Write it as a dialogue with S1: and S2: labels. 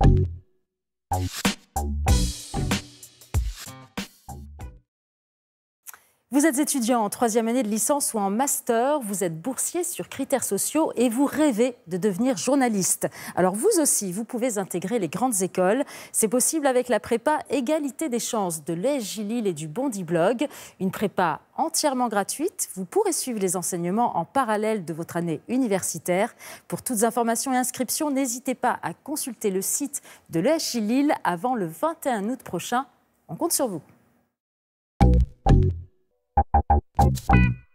S1: Vous êtes étudiant en troisième année de licence ou en master, vous êtes boursier sur critères sociaux et vous rêvez de devenir journaliste. Alors vous aussi, vous pouvez intégrer les grandes écoles. C'est possible avec la prépa Égalité des chances de l'ESJ Lille et du Bondi Blog. Une prépa entièrement gratuite. Vous pourrez suivre les enseignements en parallèle de votre année universitaire. Pour toutes informations et inscriptions, n'hésitez pas à consulter le site de l'ESJ Lille avant le 21 août prochain. On compte sur vous.